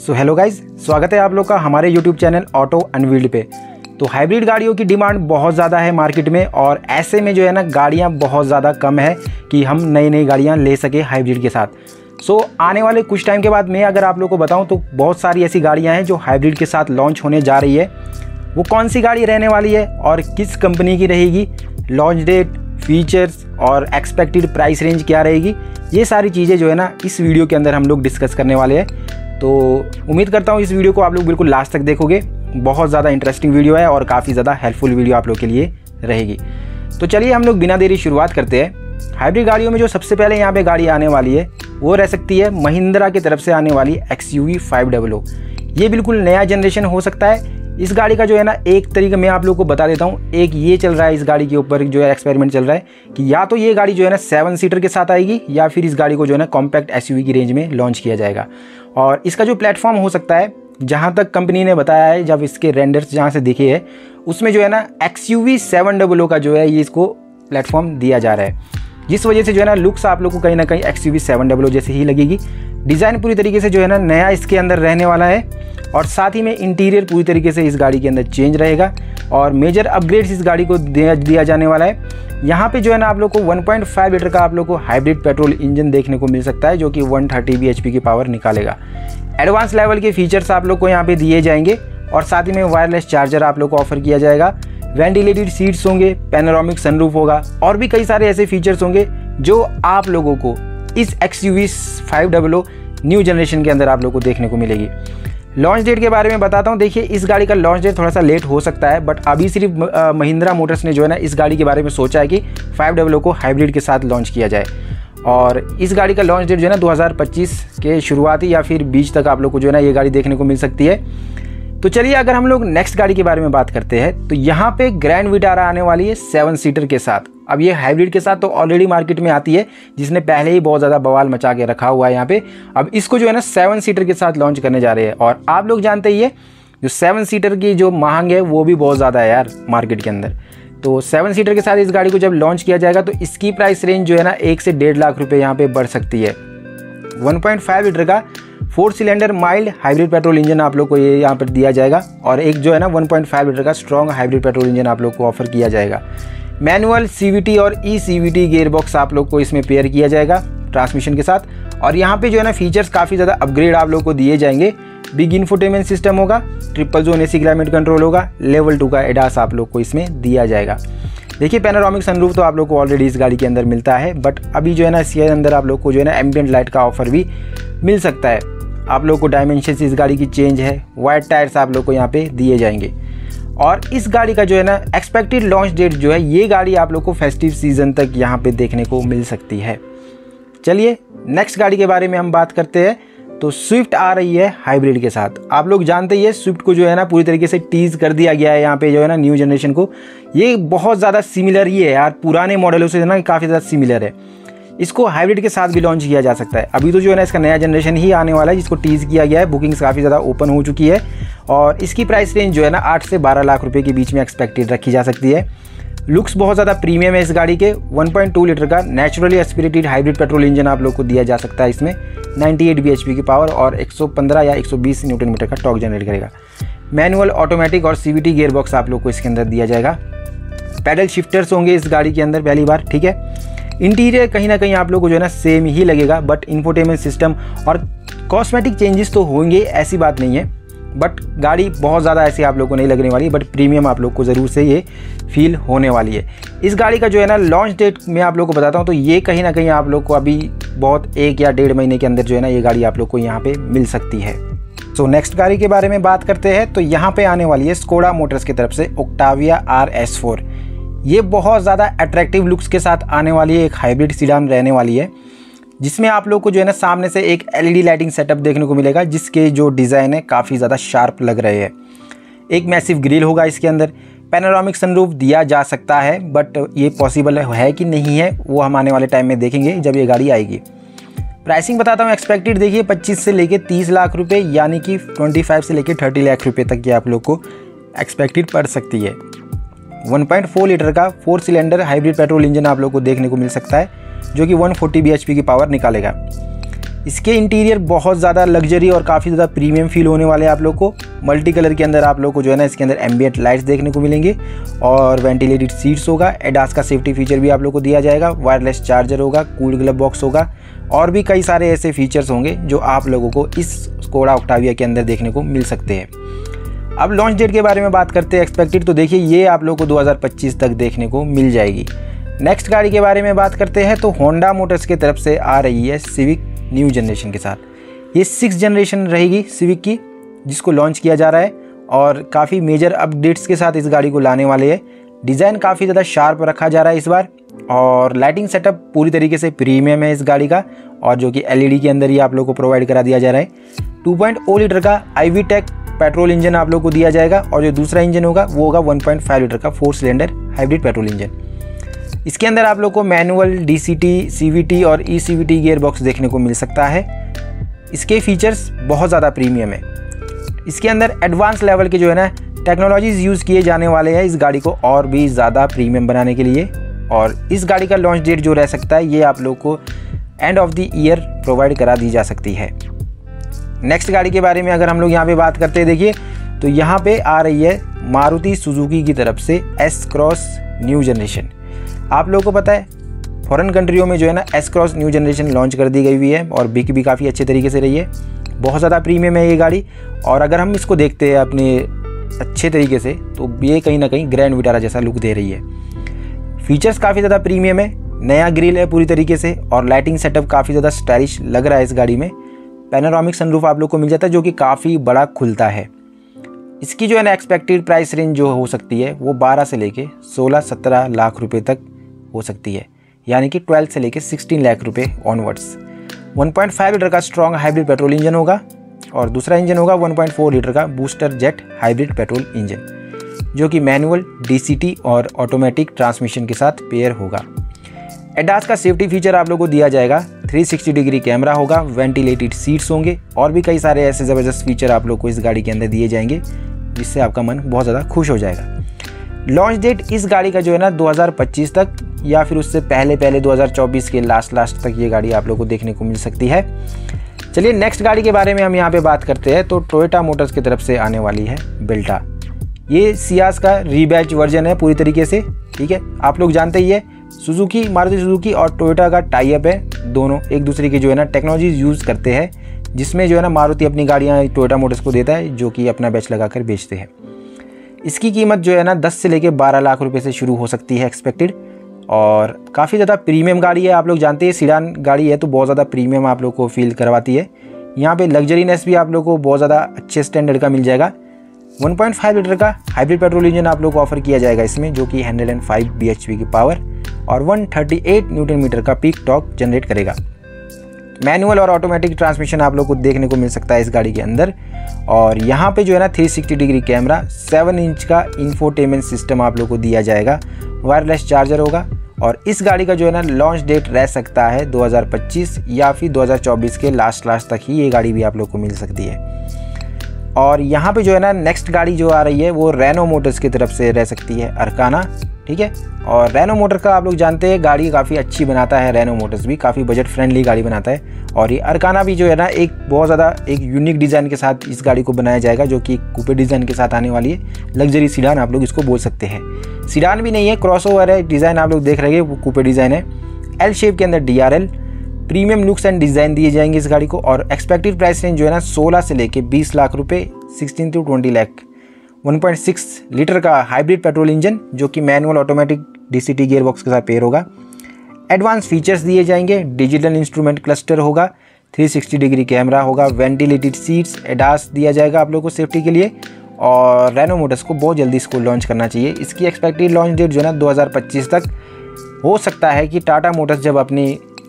So hello guys, स्वागत है आप लोग का हमारे यूट्यूब चैनल ऑटो अनवील्ड पे। तो हाइब्रिड गाड़ियों की डिमांड बहुत ज़्यादा है मार्केट में, और ऐसे में जो है ना गाड़ियाँ बहुत ज़्यादा कम है कि हम नई नई गाड़ियाँ ले सके हाइब्रिड के साथ। सो आने वाले कुछ टाइम के बाद मैं अगर आप लोग को बताऊँ तो बहुत सारी ऐसी गाड़ियाँ हैं जो हाइब्रिड के साथ लॉन्च होने जा रही है। वो कौन सी गाड़ी रहने वाली है और किस कंपनी की रहेगी, लॉन्च डेट, फीचर्स और एक्सपेक्टेड प्राइस रेंज क्या रहेगी, ये सारी चीज़ें जो है ना इस वीडियो के अंदर हम लोग डिस्कस करने वाले हैं। तो उम्मीद करता हूँ इस वीडियो को आप लोग बिल्कुल लास्ट तक देखोगे। बहुत ज़्यादा इंटरेस्टिंग वीडियो है और काफ़ी ज़्यादा हेल्पफुल वीडियो आप लोग के लिए रहेगी। तो चलिए हम लोग बिना देरी शुरुआत करते हैं। हाइब्रिड गाड़ियों में जो सबसे पहले यहाँ पे गाड़ी आने वाली है वो रह सकती है महिंद्रा की तरफ से आने वाली XUV 500। ये बिल्कुल नया जनरेशन हो सकता है। इस गाड़ी का जो है ना एक तरीका मैं आप लोग को बता देता हूँ। एक ये चल रहा है इस गाड़ी के ऊपर जो है एक्सपेरिमेंट चल रहा है कि या तो ये गाड़ी जो है ना 7 सीटर के साथ आएगी या फिर इस गाड़ी को जो है ना कॉम्पैक्ट SUV की रेंज में लॉन्च किया जाएगा। और इसका जो प्लेटफॉर्म हो सकता है, जहाँ तक कंपनी ने बताया है, जब इसके रेंडर्स जहाँ से दिखे हैं उसमें जो है ना XUV 700 का जो है ये इसको प्लेटफॉर्म दिया जा रहा है, जिस वजह से जो है ना लुक्स आप लोग को कहीं ना कहीं XUV 700 जैसे ही लगेगी। डिज़ाइन पूरी तरीके से जो है ना नया इसके अंदर रहने वाला है, और साथ ही में इंटीरियर पूरी तरीके से इस गाड़ी के अंदर चेंज रहेगा और मेजर अपग्रेड्स इस गाड़ी को दिया जाने वाला है। यहाँ पे जो है ना आप लोग को 1.5 लीटर का आप लोग को हाइब्रिड पेट्रोल इंजन देखने को मिल सकता है, जो कि 130 bhp की पावर निकालेगा। एडवांस लेवल के फीचर्स आप लोग को यहाँ पे दिए जाएंगे, और साथ ही में वायरलेस चार्जर आप लोग को ऑफर किया जाएगा। वेंटिलेटेड सीट्स होंगे, पैनोरामिक सनरूफ होगा, और भी कई सारे ऐसे फीचर्स होंगे जो आप लोगों को इस XUV 500 न्यू जनरेशन के अंदर आप लोग को देखने को मिलेगी। लॉन्च डेट के बारे में बताता हूँ। देखिए, इस गाड़ी का लॉन्च डेट थोड़ा सा लेट हो सकता है, बट अभी सिर्फ महिंद्रा मोटर्स ने जो है ना इस गाड़ी के बारे में सोचा है कि 500 को हाइब्रिड के साथ लॉन्च किया जाए, और इस गाड़ी का लॉन्च डेट जो है ना 2025 के शुरुआती या फिर बीच तक आप लोग को जो है ना ये गाड़ी देखने को मिल सकती है। तो चलिए अगर हम लोग नेक्स्ट गाड़ी के बारे में बात करते हैं तो यहाँ पे ग्रैंड विटारा आने वाली है 7 सीटर के साथ। अब ये हाइब्रिड के साथ तो ऑलरेडी मार्केट में आती है, जिसने पहले ही बहुत ज़्यादा बवाल मचा के रखा हुआ है यहाँ पे। अब इसको जो है ना 7 सीटर के साथ लॉन्च करने जा रहे हैं, और आप लोग जानते ही है जो 7 सीटर की जो मांग है वो भी बहुत ज़्यादा है यार मार्केट के अंदर। तो 7 सीटर के साथ इस गाड़ी को जब लॉन्च किया जाएगा तो इसकी प्राइस रेंज जो है ना 1 से 1.5 लाख रुपये यहाँ पर बढ़ सकती है। 1.5 लीटर का 4 cylinder mild hybrid petrol engine आप लोग को ये यहाँ पर दिया जाएगा, और एक जो है ना 1.5 लीटर का स्ट्रॉन्ग हाइब्रिड पेट्रोल इंजन आप लोग को ऑफर किया जाएगा। मैनुअल CVT और eCVT गियरबॉक्स आप लोग को इसमें पेयर किया जाएगा ट्रांसमिशन के साथ, और यहाँ पे जो है ना फीचर्स काफ़ी ज़्यादा अपग्रेड आप लोग को दिए जाएंगे। बिग इन्फोटेनमेंट सिस्टम होगा, triple zone AC climate control होगा, लेवल 2 का ADAS आप लोग को इसमें दिया जाएगा। देखिए, पैनोरामिक सनरूफ तो आप लोग को ऑलरेडी इस गाड़ी के अंदर मिलता है, बट अभी जो है ना इसके अंदर आप लोग को जो है ना एम्बिएंट लाइट का ऑफर भी मिल सकता है। आप लोग को डायमेंशन इस गाड़ी की चेंज है, वाइड टायर्स आप लोग को यहाँ पे दिए जाएंगे, और इस गाड़ी का जो है ना एक्सपेक्टेड लॉन्च डेट जो है ये गाड़ी आप लोग को फेस्टिव सीजन तक यहाँ पे देखने को मिल सकती है। चलिए नेक्स्ट गाड़ी के बारे में हम बात करते हैं। तो स्विफ्ट आ रही है हाइब्रिड के साथ। आप लोग जानते ही है स्विफ्ट को जो है ना पूरी तरीके से टीज कर दिया गया है यहाँ पे जो है ना न्यू जनरेशन को। ये बहुत ज़्यादा सिमिलर ही है यार, पुराने मॉडलों से ना काफ़ी ज़्यादा सिमिलर है। इसको हाइब्रिड के साथ भी लॉन्च किया जा सकता है। अभी तो जो है ना इसका नया जनरेशन ही आने वाला है जिसको टीज किया गया है। बुकिंग्स काफ़ी ज़्यादा ओपन हो चुकी है, और इसकी प्राइस रेंज जो है ना 8 से 12 लाख रुपए के बीच में एक्सपेक्टेड रखी जा सकती है। लुक्स बहुत ज़्यादा प्रीमियम है इस गाड़ी के। 1.2 लीटर का naturally aspirated hybrid petrol engine आप लोग को दिया जा सकता है इसमें। 98 bhp की पावर और 115 या 120 न्यूटन मीटर का टॉर्क जनरेट करेगा। मैनुअल, ऑटोमेटिक और CVT गियरबॉक्स आप लोग को इसके अंदर दिया जाएगा। पैडल शिफ्टर्स होंगे इस गाड़ी के अंदर पहली बार, ठीक है। इंटीरियर कहीं ना कहीं आप लोग को जो है ना सेम ही लगेगा, बट इंफोटेनमेंट सिस्टम और कॉस्मेटिक चेंजेस तो होंगे, ऐसी बात नहीं है, बट गाड़ी बहुत ज़्यादा ऐसी आप लोग को नहीं लगने वाली, बट प्रीमियम आप लोग को ज़रूर से ये फील होने वाली है। इस गाड़ी का जो है ना लॉन्च डेट मैं आप लोग को बताता हूँ, तो ये कहीं ना कहीं आप लोग को अभी बहुत 1 या 1.5 महीने के अंदर जो है ना ये गाड़ी आप लोग को यहाँ पे मिल सकती है। सो नेक्स्ट गाड़ी के बारे में बात करते हैं। तो यहाँ पे आने वाली है स्कोडा मोटर्स की तरफ से ओक्टाविया RS4। ये बहुत ज़्यादा अट्रैक्टिव लुक्स के साथ आने वाली है, एक हाइब्रिड सीडान रहने वाली है, जिसमें आप लोग को जो है ना सामने से एक LED लाइटिंग सेटअप देखने को मिलेगा, जिसके जो डिज़ाइन है काफ़ी ज़्यादा शार्प लग रहे हैं। एक मैसिव ग्रिल होगा इसके अंदर। पैनोरामिक सनरूफ दिया जा सकता है, बट ये पॉसिबल है कि नहीं है वो हम आने वाले टाइम में देखेंगे जब ये गाड़ी आएगी। प्राइसिंग बताता हूँ एक्सपेक्टेड। देखिए 25 से लेके 30 लाख रुपये, यानी कि 25 से लेके 30 लाख रुपये तक ये आप लोग को एक्सपेक्टेड पड़ सकती है। 1.4 लीटर का 4 सिलेंडर हाइब्रिड पेट्रोल इंजन आप लोग को देखने को मिल सकता है, जो कि 140 bhp की पावर निकालेगा। इसके इंटीरियर बहुत ज़्यादा लग्जरी और काफ़ी ज़्यादा प्रीमियम फील होने वाले हैं आप लोग को। मल्टी कलर के अंदर आप लोग को जो है ना इसके अंदर एम्बिएंट लाइट्स देखने को मिलेंगे और वेंटिलेटेड सीट्स होगा। एडास का सेफ्टी फीचर भी आप लोग को दिया जाएगा, वायरलेस चार्जर होगा, कूल्ड ग्लव बॉक्स होगा और भी कई सारे ऐसे फीचर्स होंगे जो आप लोगों को इस स्कोडा ऑक्टाविया के अंदर देखने को मिल सकते हैं। अब लॉन्च डेट के बारे में बात करते हैं एक्सपेक्टेड, तो देखिए ये आप लोग को 2025 तक देखने को मिल जाएगी। नेक्स्ट गाड़ी के बारे में बात करते हैं तो होंडा मोटर्स की तरफ से आ रही है सिविक न्यू जनरेशन के साथ। ये 6th जनरेशन रहेगी सिविक की जिसको लॉन्च किया जा रहा है और काफ़ी मेजर अपडेट्स के साथ इस गाड़ी को लाने वाले हैं। डिज़ाइन काफ़ी ज़्यादा शार्प रखा जा रहा है इस बार और लाइटिंग सेटअप पूरी तरीके से प्रीमियम है इस गाड़ी का और जो कि LED के अंदर ही आप लोग को प्रोवाइड करा दिया जा रहा है। 2.0 लीटर का IV-Tech पेट्रोल इंजन आप लोग को दिया जाएगा और जो दूसरा इंजन होगा वो होगा 1.5 लीटर का 4 सिलेंडर हाइब्रिड पेट्रोल इंजन। इसके अंदर आप लोग को मैनुअल, DCT, CVT और ECVT गियर बॉक्स देखने को मिल सकता है। इसके फीचर्स बहुत ज़्यादा प्रीमियम है। इसके अंदर एडवांस लेवल के जो है ना टेक्नोलॉजीज़ यूज़ किए जाने वाले हैं इस गाड़ी को और भी ज़्यादा प्रीमियम बनाने के लिए और इस गाड़ी का लॉन्च डेट जो रह सकता है ये आप लोग को end of the year provide करा दी जा सकती है। नेक्स्ट गाड़ी के बारे में अगर हम लोग यहाँ पे बात करते हैं देखिए तो यहाँ पे आ रही है मारुति सुजुकी की तरफ से S-Cross न्यू जनरेशन। आप लोगों को पता है फॉरेन कंट्रियों में जो है ना S-Cross न्यू जनरेशन लॉन्च कर दी गई हुई है और बिक भी काफ़ी अच्छे तरीके से रही है। बहुत ज़्यादा प्रीमियम है ये गाड़ी और अगर हम इसको देखते हैं अपने अच्छे तरीके से तो ये कहीं ना कहीं ग्रैंड विटारा जैसा लुक दे रही है। फीचर्स काफ़ी ज़्यादा प्रीमियम है, नया ग्रिल है पूरी तरीके से और लाइटिंग सेटअप काफ़ी ज़्यादा स्टाइलिश लग रहा है इस गाड़ी में। पैनोरामिक सनरूफ आप लोग को मिल जाता है जो कि काफ़ी बड़ा खुलता है। इसकी जो है ना एक्सपेक्टेड प्राइस रेंज जो हो सकती है वो 12 से लेके 16-17 लाख रुपए तक हो सकती है, यानी कि 12 से लेके 16 लाख रुपए ऑनवर्ड्स। 1.5 लीटर का स्ट्रॉन्ग हाइब्रिड पेट्रोल इंजन होगा और दूसरा इंजन होगा 1.4 लीटर का booster jet hybrid petrol engine जो कि मैनुअल, DCT और ऑटोमेटिक ट्रांसमिशन के साथ पेयर होगा। एडास का सेफ्टी फीचर आप लोगों को दिया जाएगा, 360 डिग्री कैमरा होगा, वेंटिलेटेड सीट्स होंगे और भी कई सारे ऐसे ज़बरदस्त फीचर आप लोग को इस गाड़ी के अंदर दिए जाएंगे जिससे आपका मन बहुत ज़्यादा खुश हो जाएगा। लॉन्च डेट इस गाड़ी का जो है ना 2025 तक या फिर उससे पहले 2024 के लास्ट तक ये गाड़ी आप लोग को देखने को मिल सकती है। चलिए नेक्स्ट गाड़ी के बारे में हम यहाँ पे बात करते हैं तो टोयोटा मोटर्स की तरफ से आने वाली है बेल्टा। ये सियाज का रीबैच वर्जन है पूरी तरीके से, ठीक है। आप लोग जानते ही है सुजुकी, मारुति सुजुकी और टोयोटा का टाई अप है, दोनों एक दूसरे की जो है ना टेक्नोलॉजीज यूज़ करते हैं जिसमें जो है ना मारुति अपनी गाड़ियाँ टोयोटा मोटर्स को देता है जो कि अपना बैच लगा कर बेचते हैं। इसकी कीमत जो है ना 10 से लेके 12 लाख रुपए से शुरू हो सकती है एक्सपेक्टेड और काफ़ी ज़्यादा प्रीमियम गाड़ी है। आप लोग जानते हैं सीडान गाड़ी है तो बहुत ज़्यादा प्रीमियम आप लोग को फील करवाती है। यहाँ पे लग्जरीनेस भी आप लोग को बहुत ज़्यादा अच्छे स्टैंडर्ड का मिल जाएगा। 1.5 लीटर का हाइब्रिड पेट्रोल इंजन आप लोग को ऑफर किया जाएगा इसमें जो कि 105 bhp की पावर और 138 न्यूटन मीटर का पीक टॉर्क जनरेट करेगा। मैनुअल और ऑटोमेटिक ट्रांसमिशन आप लोग को देखने को मिल सकता है इस गाड़ी के अंदर और यहाँ पे जो है ना 360 डिग्री कैमरा, 7 इंच का इंफोटेनमेंट सिस्टम आप लोग को दिया जाएगा, वायरलेस चार्जर होगा और इस गाड़ी का जो है ना लॉन्च डेट रह सकता है 2025 या फिर 2024 के लास्ट तक ही ये गाड़ी भी आप लोग को मिल सकती है। और यहाँ पे जो है ना नेक्स्ट गाड़ी जो आ रही है वो रेनो मोटर्स की तरफ से रह सकती है, अरकाना, ठीक है। और रेनो मोटर का आप लोग जानते हैं गाड़ी काफ़ी अच्छी बनाता है, रेनो मोटर्स भी काफ़ी बजट फ्रेंडली गाड़ी बनाता है और ये अरकाना भी जो है ना एक बहुत ज़्यादा एक यूनिक डिज़ाइन के साथ इस गाड़ी को बनाया जाएगा जो कि कूपे डिज़ाइन के साथ आने वाली है। लग्जरी सीडान आप लोग इसको बोल सकते हैं, सीडान भी नहीं है, क्रॉसओवर है। डिज़ाइन आप लोग देख रहे हैं वो कूपे डिज़ाइन है, L शेप के अंदर DRL, premium looks and design दिए जाएंगे इस गाड़ी को और एक्सपेक्टेड प्राइस रेंज जो है ना 16 से लेके 20 लाख रुपए, 16 to 20 लाख। 1.6 लीटर का हाइब्रिड पेट्रोल इंजन जो कि manual automatic DCT gear box के साथ पेयर होगा। एडवांस फीचर्स दिए जाएंगे, डिजिटल इंस्ट्रूमेंट क्लस्टर होगा, 360 डिग्री कैमरा होगा, वेंटिलेटेड सीट्स, एडास दिया जाएगा आप लोगों को सेफ्टी के लिए और रेनो मोटर्स को बहुत जल्दी इसको लॉन्च करना चाहिए। इसकी एक्सपेक्टेड लॉन्च डेट जो है ना 2025 तक हो सकता है कि टाटा मोटर्स जब अपनी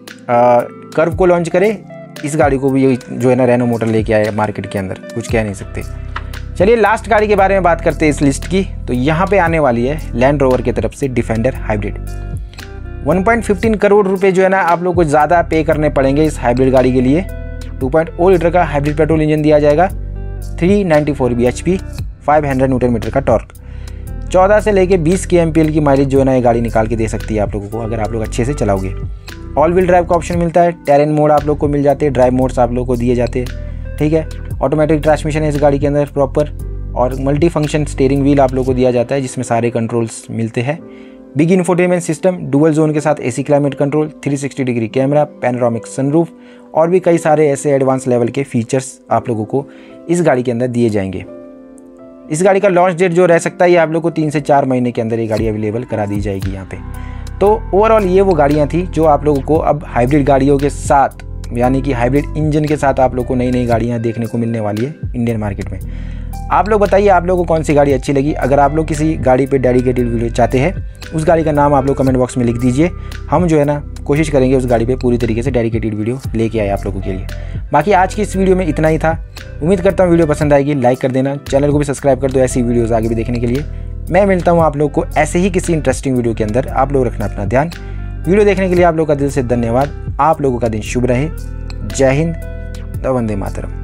कर्व को लॉन्च करे इस गाड़ी को भी जो है ना रेनो मोटर लेके आए मार्केट के अंदर, कुछ कह नहीं सकते। चलिए लास्ट गाड़ी के बारे में बात करते हैं इस लिस्ट की, तो यहाँ पे आने वाली है लैंड रोवर की तरफ से डिफेंडर हाइब्रिड। 1.15 करोड़ रुपए जो है ना आप लोग को ज़्यादा पे करने पड़ेंगे इस हाइब्रिड गाड़ी के लिए। 2.0 लीटर का हाइब्रिड पेट्रोल इंजन दिया जाएगा, 394 bhp, 500 न्यूटन मीटर का टॉर्क, 14 से लेके 20 kmpl की माइलेज जो है ना ये गाड़ी निकाल के दे सकती है आप लोगों को अगर आप लोग अच्छे से चलाओगे। ऑल व्हील ड्राइव का ऑप्शन मिलता है, टेरेन मोड आप लोग को मिल जाते हैं, ड्राइव मोड्स आप लोग को दिए जाते हैं, ठीक है। ऑटोमेटिक ट्रांसमिशन है इस गाड़ी के अंदर प्रॉपर, और मल्टी फंक्शन स्टीयरिंग व्हील आप लोग को दिया जाता है जिसमें सारे कंट्रोल्स मिलते हैं। Big infotainment system, dual zone के साथ AC climate control, 360 degree camera, panoramic sunroof और भी कई सारे ऐसे एडवांस लेवल के फीचर्स आप लोगों को इस गाड़ी के अंदर दिए जाएंगे। इस गाड़ी का लॉन्च डेट जो रह सकता है ये आप लोग को 3 से 4 महीने के अंदर ये गाड़ी अवेलेबल करा दी जाएगी यहाँ पे। तो ओवरऑल ये वो गाड़ियाँ थी जो आप लोगों को अब हाइब्रिड गाड़ियों के साथ, यानी कि हाइब्रिड इंजन के साथ आप लोग को नई नई गाड़ियाँ देखने को मिलने वाली है इंडियन मार्केट में। आप लोग बताइए आप लोगों को कौन सी गाड़ी अच्छी लगी। अगर आप लोग किसी गाड़ी पे डेडिकेटेड वीडियो चाहते हैं, उस गाड़ी का नाम आप लोग कमेंट बॉक्स में लिख दीजिए। हम जो है ना कोशिश करेंगे उस गाड़ी पे पूरी तरीके से डेडिकेटेड वीडियो लेके आए आप लोगों के लिए। बाकी आज की इस वीडियो में इतना ही था। उम्मीद करता हूँ वीडियो पसंद आएगी, लाइक कर देना, चैनल को भी सब्सक्राइब कर दो ऐसी वीडियोज़ आगे भी देखने के लिए। मैं मिलता हूँ आप लोग को ऐसे ही किसी इंटरेस्टिंग वीडियो के अंदर। आप लोग रखना अपना ध्यान। वीडियो देखने के लिए आप लोग का दिल से धन्यवाद। आप लोगों का दिन शुभ रहे। जय हिंद, वंदे मातरम।